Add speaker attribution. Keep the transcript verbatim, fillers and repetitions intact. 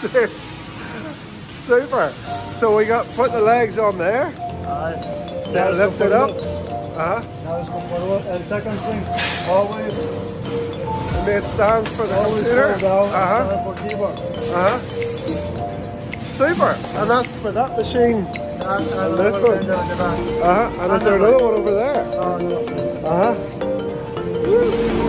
Speaker 1: Super. So we got put the legs on there.
Speaker 2: Aye.
Speaker 1: Now lift it up. Uh-huh.
Speaker 2: Now let's go forward. And second thing, always,
Speaker 1: And it stands for the
Speaker 2: always
Speaker 1: computer.
Speaker 2: go down
Speaker 1: Uh-huh.
Speaker 2: and stand for keyboard.
Speaker 1: Uh-huh. Super. And that's for that machine.
Speaker 2: And, and
Speaker 1: And this
Speaker 2: another
Speaker 1: one.
Speaker 2: window at the back.
Speaker 1: Uh-huh. And is there another one over there?
Speaker 2: Oh, no, sorry.
Speaker 1: Uh-huh. Woo.